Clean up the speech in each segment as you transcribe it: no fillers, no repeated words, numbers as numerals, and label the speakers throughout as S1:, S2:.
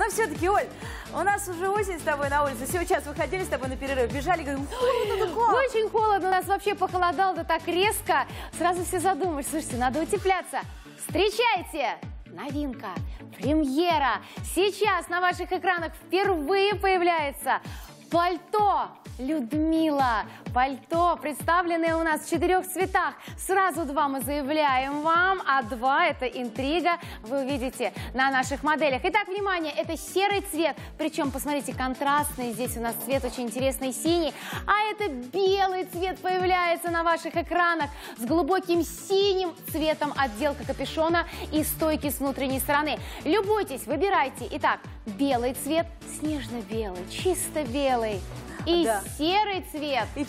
S1: Но все-таки, Оль, у нас уже осень с тобой на улице. Сейчас выходили с тобой на перерыв, бежали, говорим,
S2: очень холодно, у нас вообще похолодало, да так резко. Сразу все задумались, слушайте, надо утепляться. Встречайте! Новинка, премьера. Сейчас на ваших экранах впервые появляется пальто Людмила. Пальто, представленное у нас в 4 цветах. Сразу 2 мы заявляем вам, а 2 это интрига. Вы увидите на наших моделях. Итак, внимание, это серый цвет. Причем, посмотрите, контрастный. Здесь у нас цвет очень интересный, синий. А это белый цвет появляется на ваших экранах с глубоким синим цветом, отделка капюшона и стойки с внутренней стороны. Любуйтесь, выбирайте. Итак, белый цвет, снежно-белый, чисто белый. И серый цвет.
S1: И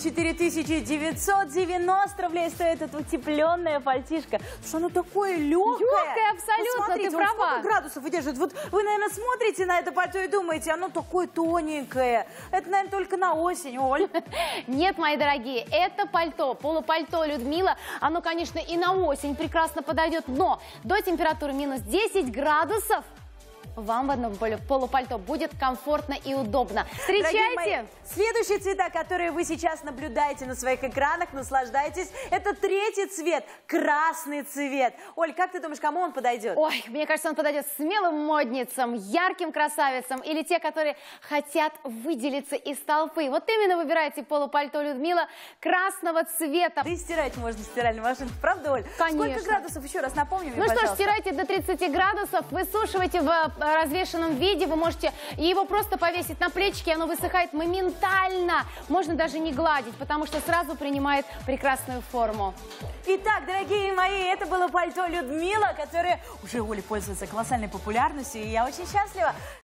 S1: 4990 рублей стоит эта утепленная пальтишко. Что оно такое легкое.
S2: Легкое абсолютно,
S1: Посмотрите,
S2: ты права.
S1: сколько градусов выдерживает. Вот вы, наверное, смотрите на это пальто и думаете, оно такое тоненькое. Это, наверное, только на осень, Оль.
S2: Нет, мои дорогие, это пальто, полупальто Людмила. Оно, конечно, и на осень прекрасно подойдет, но до температуры минус 10 градусов вам в одном полупальто будет комфортно и удобно. Встречайте!
S1: Мои, следующие цвета, которые вы сейчас наблюдаете на своих экранах, наслаждайтесь. Это 3-й цвет, красный цвет. Оль, как ты думаешь, кому он подойдет?
S2: Ой, мне кажется, он подойдет смелым модницам, ярким красавицам или те, которые хотят выделиться из толпы. Вот именно выбирайте полупальто Людмила красного цвета.
S1: Да и стирать можно в стиральной машинке, правда, Оль?
S2: Конечно.
S1: Сколько градусов? Еще раз напомню мне,
S2: Ну что ж,
S1: пожалуйста.
S2: стирайте до 30 градусов, высушивайте в развешенном виде, вы можете его просто повесить на плечики, оно высыхает моментально. Можно даже не гладить, потому что сразу принимает прекрасную форму.
S1: Итак, дорогие мои, это было пальто Людмила, которое уже, Оля, пользуется колоссальной популярностью, и я очень счастлива.